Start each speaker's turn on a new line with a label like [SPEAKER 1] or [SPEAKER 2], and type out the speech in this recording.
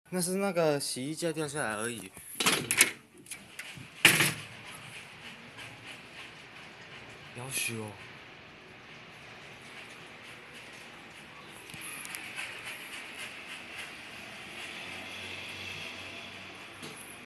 [SPEAKER 1] 那是那个洗衣架掉下来而已。要修哦。